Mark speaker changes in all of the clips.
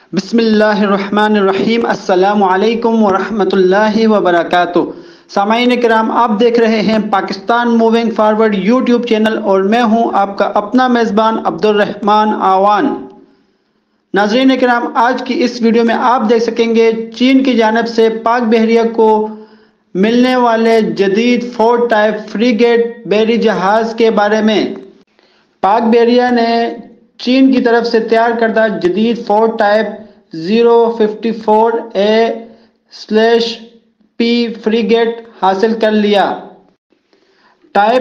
Speaker 1: بسم اللہ الرحمن الرحیم۔ السلام علیکم ورحمۃ اللہ وبرکاتہ۔ سامعین کرام، آپ دیکھ رہے ہیں Pakistan moving forward YouTube channel اور میں ہوں آپ کا اپنا میزبان عبدالرحمن آوان۔ ناظرین کرام، آج کی اس ویڈیو میں آپ دیکھ سکیں گے چین کی جانب سے پاک بحریہ کو ملنے والے جدید فورٹ ٹائپ فریگیٹ بحری جہاز کے بارے میں۔ پاک بحریہ نے چین کی طرف سے تیار کردہ جدید فورٹ ٹائپ 054A/P فریگیٹ حاصل کر لیا۔ ٹائپ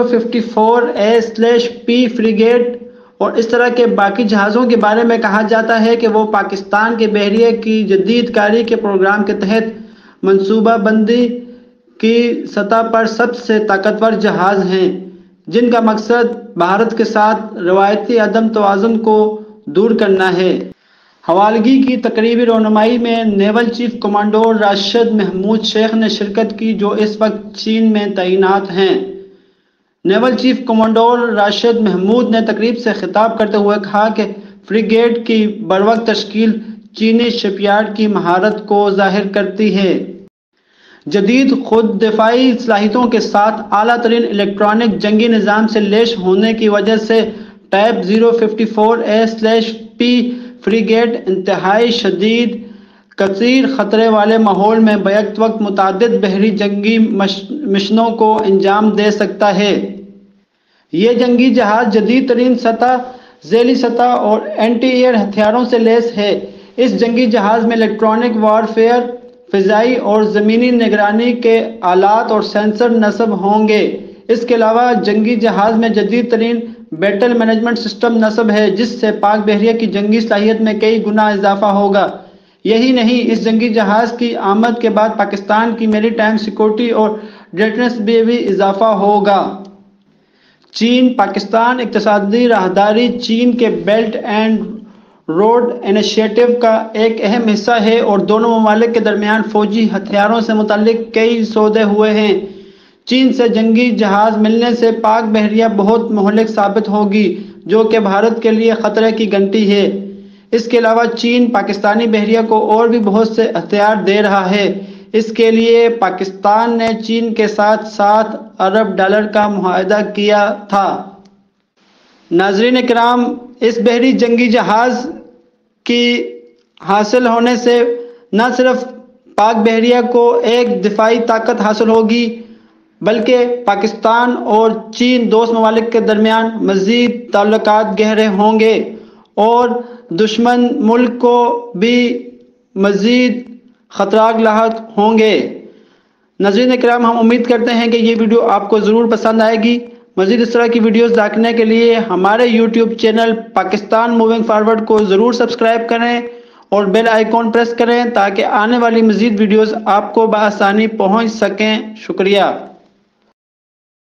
Speaker 1: 054A/P فریگیٹ اور اس طرح کے باقی جہازوں کے بارے میں کہا جاتا ہے کہ وہ پاکستان کے بحریہ کی جدید کاری کے پروگرام کے تحت منصوبہ بندی کی سطح پر سب سے طاقتور جہاز ہیں، جن کا مقصد بھارت کے ساتھ روایتی عدم توازن کو دور کرنا ہے۔ حوالگی کی تقریبی رونمائی میں naval chief commodore Rashid Mahmood Sheikh نے شرکت کی، جو اس وقت چین میں تعینات ہیں۔ Naval chief commodore Rashid Mahmood نے تقریب سے خطاب کرتے ہوئے کہا کہ فریگیٹ کی بروقت تشکیل چینی شپ یارڈ کی مہارت کو ظاہر کرتی ہے۔ جدید خود دفاعی صلاحیتوں کے ساتھ اعلیٰ ترین الیکٹرانک جنگی نظام سے لیس ہونے کی وجہ سے ٹائپ 054A/P فریگیٹ انتہائی شدید کثیر خطرے والے ماحول میں بیک وقت متعدد بحری جنگی مشنوں کو انجام دے سکتا ہے۔ یہ جنگی جہاز جدید ترین سطح، ذیلی سطح اور اینٹی ایئر ہتھیاروں سے لیس ہے۔ اس جنگی جہاز میں الیکٹرانک وارفیئر، فضائی اور زمینی نگرانی کے آلات اور سینسر نصب ہوں گے۔ اس کے علاوہ جنگی جہاز میں جدید ترین بیٹل مینجمنٹ سسٹم نصب ہے، جس سے پاک بحریہ کی جنگی صلاحیت میں کئی گنا اضافہ ہوگا۔ یہی نہیں، اس جنگی جہاز کی آمد کے بعد پاکستان کی میری ٹائم سیکورٹی اور ریڈرس میں بھی اضافہ ہوگا۔ چین پاکستان اقتصادی راہداری چین کے بیلٹ اینڈ روڈ انیشیٹو کا ایک اہم حصہ ہے اور دونوں ممالک کے درمیان فوجی ہتھیاروں سے متعلق کئی سودے ہوئے ہیں۔ چین سے جنگی جہاز ملنے سے پاک بحریہ بہت مہلک ثابت ہوگی، جو کہ بھارت کے لیے خطرے کی گھنٹی ہے۔ اس کے علاوہ چین پاکستانی بحریہ کو اور بھی بہت سے ہتھیار دے رہا ہے۔ اس کے لیے پاکستان نے چین کے ساتھ $7 ارب کا معاہدہ کیا تھا۔ ناظرین کرام، اس بحری جنگی جہاز کی حاصل ہونے سے نہ صرف پاک بحریہ کو ایک دفاعی طاقت حاصل ہوگی، بلکہ پاکستان اور چین دوست ممالک کے درمیان مزید تعلقات گہرے ہوں گے اور دشمن ملک کو بھی مزید خطرات لاحق ہوں گے۔ ناظرین کرام، ہم امید کرتے ہیں کہ یہ ویڈیو آپ کو ضرور پسند آئے گی۔ مزید اس طرح کی ویڈیوز دیکھنے کے لیے ہمارے YouTube channel Pakistan moving forward کو ضرور سبسکرائب کریں اور بیل آئیکن پریس کریں تاکہ آنے والی مزید ویڈیوز آپ کو بآسانی پہنچ سکیں۔ شکریہ۔